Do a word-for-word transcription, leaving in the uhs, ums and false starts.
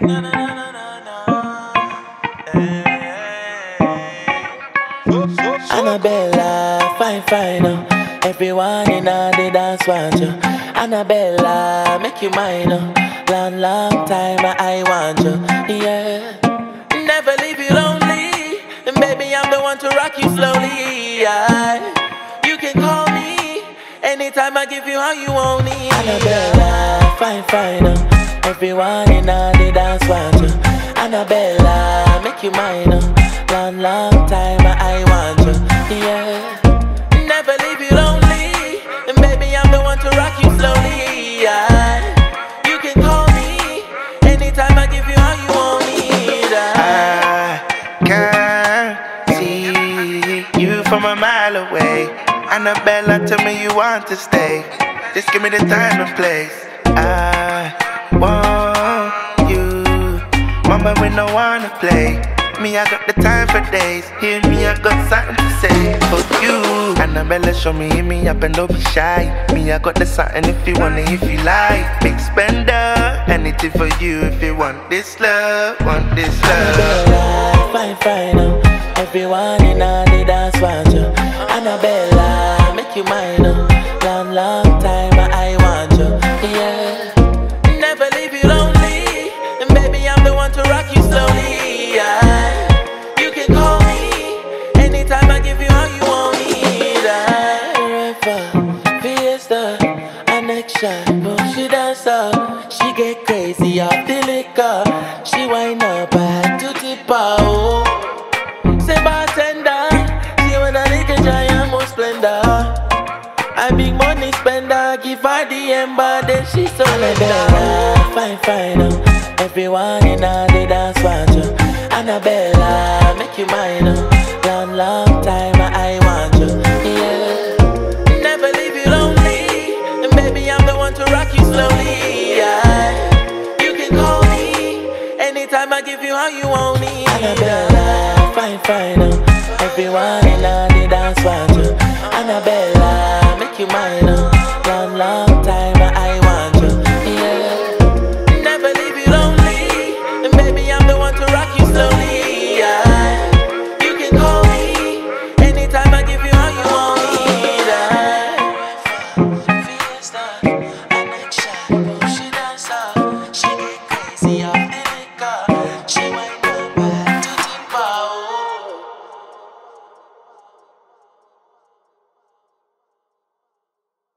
Na na na na na na. Annabella, fine, fine. Uh. Everyone in uh, the dance want you. Annabella, make you mine. Uh. Long, long time I want you. Yeah. Never leave you lonely. And baby, I'm the one to rock you slowly. Yeah. You can call me anytime I give you how you want me. Annabella, fine, fine. Uh. Everyone in uh, the dance want you. Annabella, make you mine. Uh. Long, long time I want you. Yeah. Never leave you lonely. And baby, I'm the one to rock you slowly. Yeah. You can call me anytime I give you how you want me. Yeah. I can see you from a mile away. Annabella, tell me you want to stay. Just give me the time and place. I want you, mama, we don't wanna play. Me, I got the time for days. Hear me, I got something to say for you. Annabella, show me, hit me up and don't be shy. Me, I got the something if you want it, if you like. Big spender, anything for you if you want this love, want this love. Annabella, fine, fine. Uh. Everyone in uh, the dance want you. Annabella, make you mine. Uh. Long, long time I want you. Yeah. Never leave you lonely. And baby, I'm the one to rock you slowly. Yeah. You can call me anytime I give you how you want me. Yeah. Forever, fiesta, connection. She dance up, she get crazy off the liquor. She wind up, I had to tip her. Oh. Say bartender, she wanna lick a giant more splendor. I big money spender, give her the ember, then she so Annabella, fine, fine. Uh. Everyone in uh, the dance want you. Annabella, make you mine. Uh. Long, long time I want you. Yeah. Never leave you lonely. And baby, I'm the one to rock you slowly. Yeah. You can call me anytime I give you how you want me. Annabella, fine, fine. Uh. Everyone in uh, the dance want you. Annabella, make you mine. Uh. Long, long